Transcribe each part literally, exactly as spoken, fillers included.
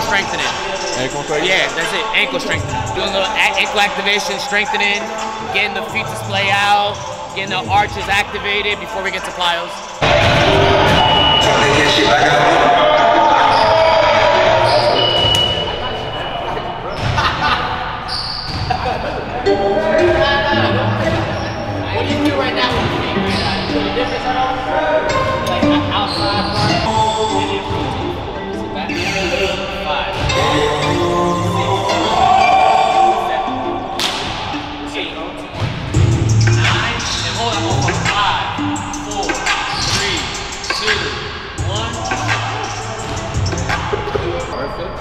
strengthening. Ankle strengthening? Yeah, that's it. Ankle strengthening. Doing a little ankle activation, strengthening, getting the feet to splay out, getting the arches activated before we get to plyos. What do you do right now with your feet? Do you difference at all? Like outside part? Sit back. Five. Six. Eight. Nine. And hold on, hold on. Five, four, three, two, one. Perfect.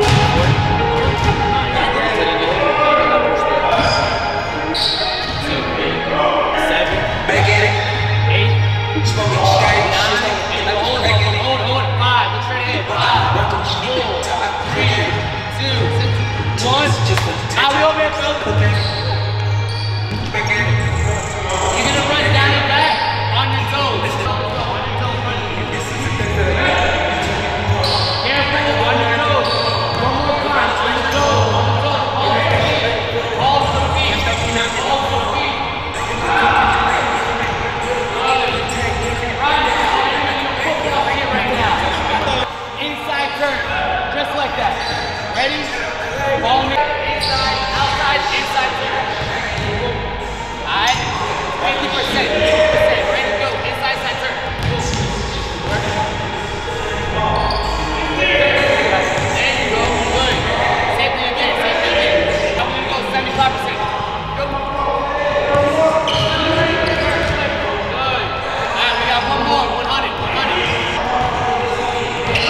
You're gonna run down and back on your toes. On your toes, running. Careful, on your toes. One more time, on your toes, on your toes. All to the feet. All to the feet. Football here right now. Inside turn, just like that. Ready? Follow me. Inside, outside, inside turn. Alright? fifty percent, fifty percent. Ready to go. Inside, side turn. There you go. Good. Same thing again. Same thing again. Now we're going to go seventy-five percent. Go. Good. Alright, we got one more. one hundred. one hundred. Good.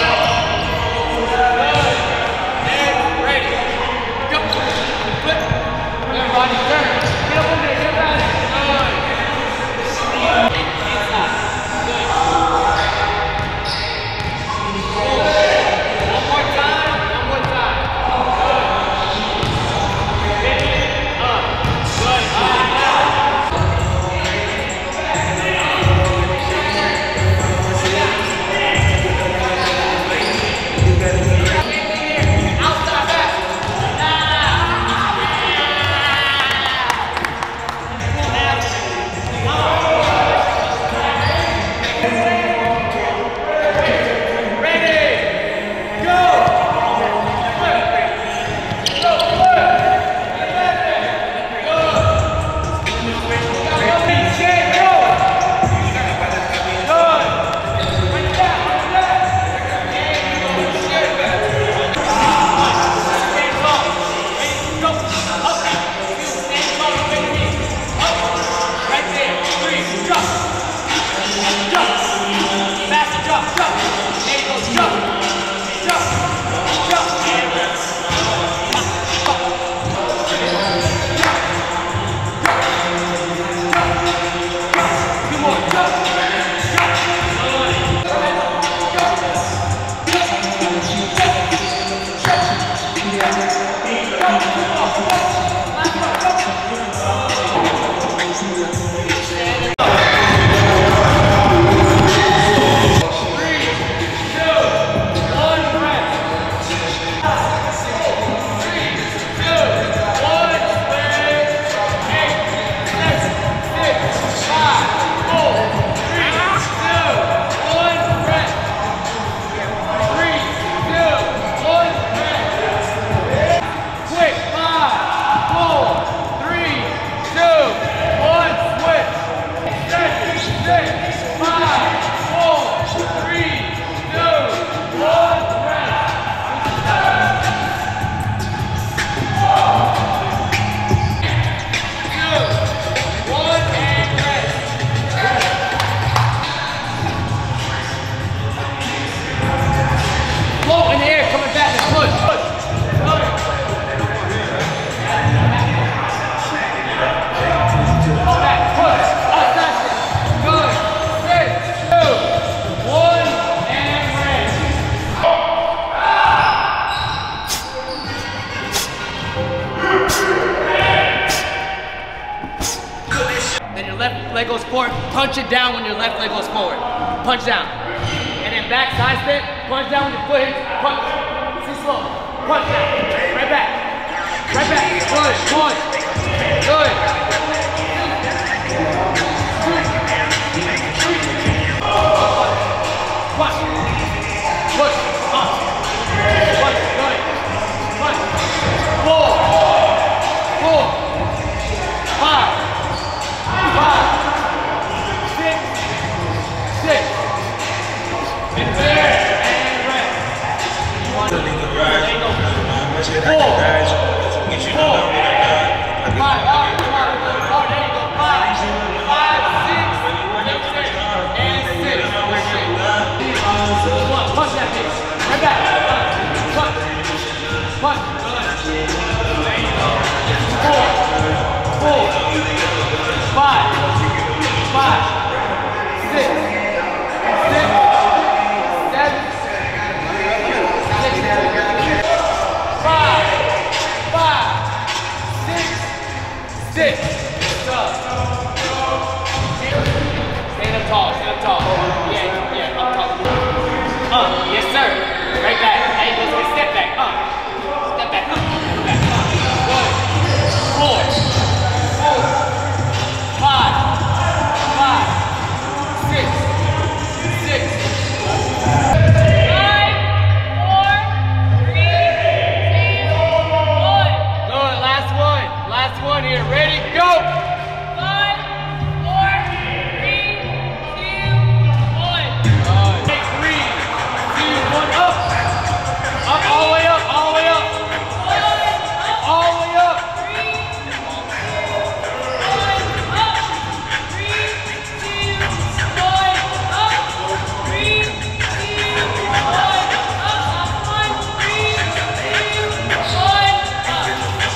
And ready. Go. Flip. Everybody turn. Get up over there. Get around it. leg goes forward, punch it down when your left leg goes forward. Punch down. And then back side step, punch down when your foot hits, punch. See slow. Punch now. Right back. Right back. Good. One. Good. Punch. Push. Up. Punch. Good. Punch. Four. Four. Five. Five. Six. Six. And there. And rest. One. There you go. Four. Four. Five. Oh, there you go. Five. Five. Six. And six. One. Punch that bitch. Right back. Punch. Punch. There you go. Four. Four. Five. Five. Six. Six. Seven. Six. Five. Five. Six. Six. Stand up tall. Stand up tall. Yeah, yeah. Up tall. Up. Yes, sir. Right back. Hey, let's get step back. Up. Step back. Up. Step back. Up. Good. Four. Four. Five. Five. Six. Six. Five, four, three, two, one. Good. Last one. Last one here. Ready? Go. Five, four, three, two, one. Good. Take three, two, one. Up. Up. All the way up. All the way up. All the way up. Three, one, up. Three, two, one, up. Three, two, one, up. One, three, two, one, up.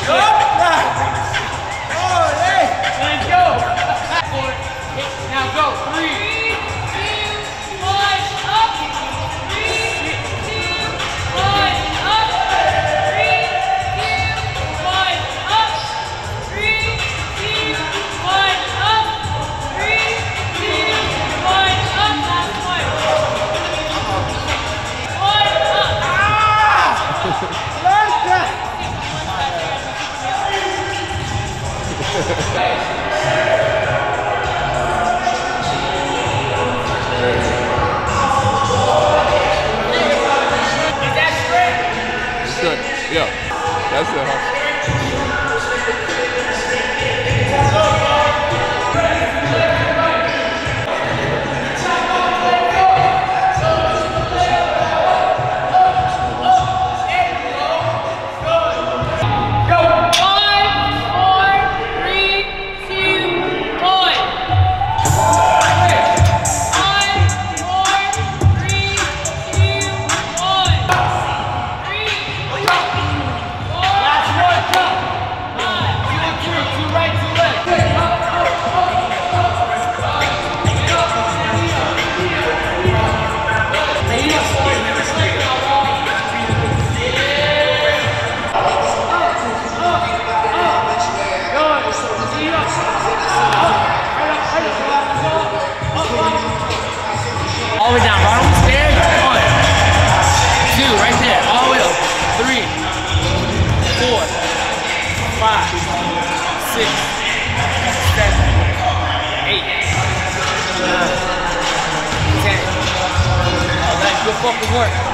Let's go. Four. Now go. Three. Three, two, one, up. Three, two, one, up. Three, two, one, up. Three, two, one, up. Three, two, one, up. Last one. One Is that straight? It's good. Yeah. That's it, huh? Five, four, three, two, one. Five, four, three, two, one. Three, four, Last one. Go. five. Two and three. Two right, two left. All the way down, bottom stairs. One, two, right there. All the way up. Three, four, five, six, seven, eight, nine, ten. Oh, that's good fucking work.